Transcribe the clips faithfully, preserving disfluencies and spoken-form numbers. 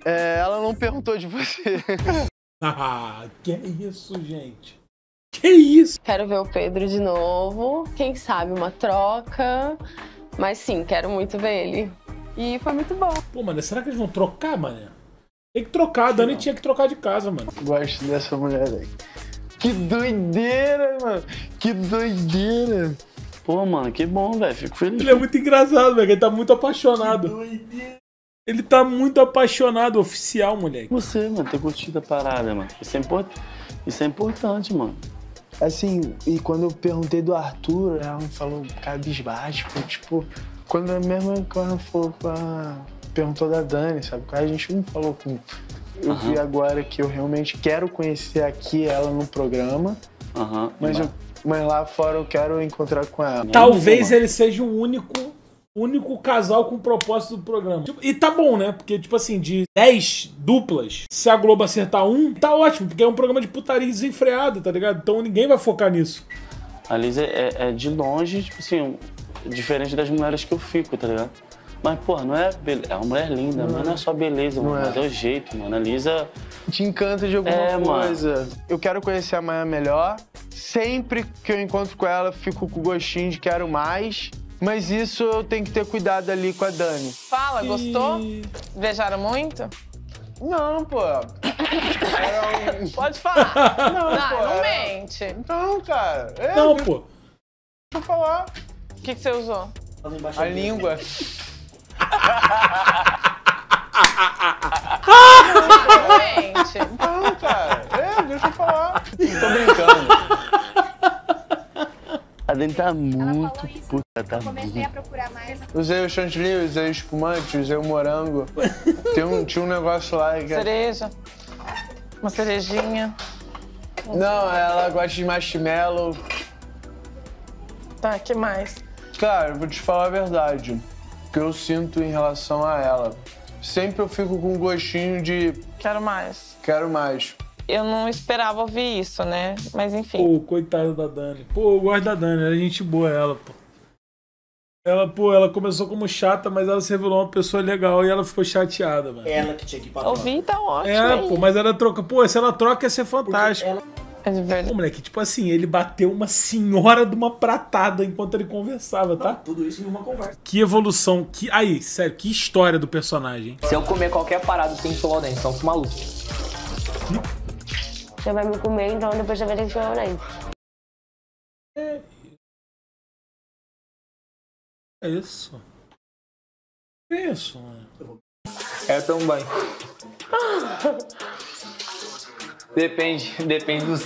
É, ela não perguntou de você. Ah, que isso, gente? Que isso? Quero ver o Pedro de novo. Quem sabe uma troca. Mas sim, quero muito ver ele. E foi muito bom. Pô, mano, será que eles vão trocar, mano? Tem que trocar, a Dani tinha que trocar de casa, mano. Gosto dessa mulher aí. Que doideira, mano. Que doideira. Pô, mano, que bom, velho. Fico feliz. Ele é muito engraçado, velho. Ele tá muito apaixonado. Que doideira. Ele tá muito apaixonado, oficial, moleque. Você, mano, ter curtido a parada, mano. Isso é, import... Isso é importante, mano. Assim, e quando eu perguntei do Arthur, ela me falou cabisbaixo, tipo, quando a mesma quando for pra... perguntou da Dani, sabe? A gente não falou com... Eu uhum. vi agora que eu realmente quero conhecer aqui ela no programa, uhum. mas, eu, mas lá fora eu quero encontrar com ela. Talvez ele seja o único... único casal com propósito do programa. E tá bom, né? Porque, tipo assim, de dez duplas, se a Globo acertar um, tá ótimo, porque é um programa de putaria desenfreada, tá ligado? Então ninguém vai focar nisso. A Liz é, é de longe, tipo assim, diferente das mulheres que eu fico, tá ligado? Mas, pô, não é... Be... É uma mulher linda, não mas não é só beleza, mano. Mas é o jeito, mano. A Lisa... Te encanta de alguma é, coisa. Mano. Eu quero conhecer a Maia melhor. Sempre que eu encontro com ela, fico com o gostinho de quero mais. Mas isso eu tenho que ter cuidado ali com a Dani. Fala, gostou? Beijaram muito? Não, pô. Era um... Pode falar. Não, não, pô. não Era... mente. Não, cara. É, não, deixa... pô. Deixa eu falar. O que, que você usou? A língua. Não mente. Não, cara. É, deixa eu falar. Tô brincando. A Dani tá muito puta, tá comecei muito. a procurar mais. Usei o chantilly, usei o espumante, usei o morango. Tem um, tinha um negócio lá que... Cereja. Uma cerejinha. Não, ela gosta de marshmallow. Tá, que mais? Cara, eu vou te falar a verdade. O que eu sinto em relação a ela. Sempre eu fico com um gostinho de... Quero mais. Quero mais. Eu não esperava ouvir isso, né? Mas enfim. Pô, coitada da Dani. Pô, eu gosto da Dani, era gente boa ela, pô. Ela, pô, ela começou como chata, mas ela se revelou uma pessoa legal e ela ficou chateada, mano. Ela que tinha que ir pra Ouvir tá ótimo. É, hein? pô, mas ela troca. Pô, se ela troca ia ser fantástico. Ela... É de verdade. Pô, moleque, tipo assim, ele bateu uma senhora de uma pratada enquanto ele conversava, tá? Não, tudo isso em uma conversa. Que evolução, que... Aí, sério, que história do personagem. Se eu comer qualquer parada sem escovar o dente, então eu sou maluco. Você vai me comer, então depois você vai ter que escovar o dente. É... É isso. É isso, mano. É também. Depende, depende dos...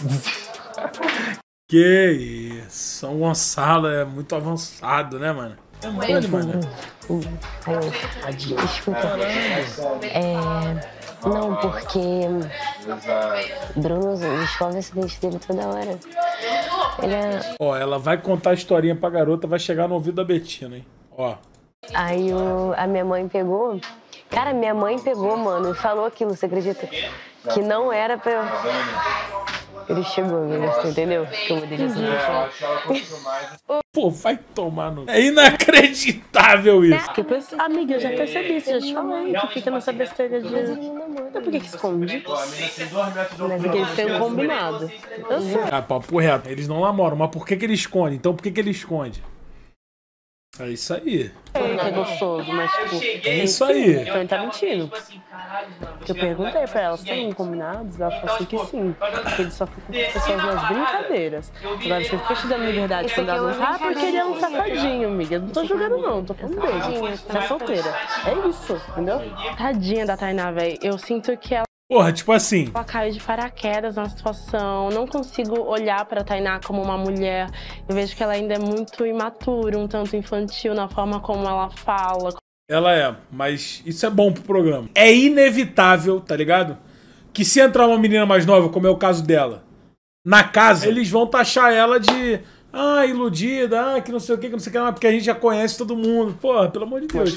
Que isso. São Gonçalo é muito avançado, né, mano? É muito, mano. Desculpa. É... Não, porque... Bruno escova esse dente dele toda hora. Ele é... Ó, ela vai contar a historinha pra garota, vai chegar no ouvido da Betina, hein? Ó. Aí o... a minha mãe pegou... Cara, minha mãe pegou, mano, e falou aquilo, você acredita? Que não era pra eu... Ele chegou, amiga, você entendeu? Que eu mudei de assunto. Pô, vai tomar no... É inacreditável isso. É, amiga, eu já percebi, você já te falei que fica nessa besteira de... Então por que que esconde? Mas é que eles têm um combinado. Eu sei. Ah, papo reto, eles não namoram, mas por que que ele esconde? Então por que que ele esconde? É isso aí. É, que é gostoso, mas tipo... É isso aí. Então ele tá mentindo. Eu perguntei pra ela, tem um combinados? Ela falou assim que sim. Porque ele só fica com as pessoas nas brincadeiras. Agora, se ele fica te dando liberdade quando ela não tá, porque ele é um safadinho, amiga. Eu não tô julgando não, tô falando dele. Você é solteira. É isso, entendeu? Tadinha da Tainá, velho. Eu sinto que ela... Porra, tipo assim... Ela caiu de paraquedas na situação. Não consigo olhar pra Tainá como uma mulher. Eu vejo que ela ainda é muito imatura, um tanto infantil na forma como ela fala. Ela é, mas isso é bom pro programa. É inevitável, tá ligado? Que se entrar uma menina mais nova, como é o caso dela, na casa, eles vão taxar ela de... Ah, iludida, ah, que não sei o que, que não sei o que, porque a gente já conhece todo mundo. Porra, pelo amor de Deus.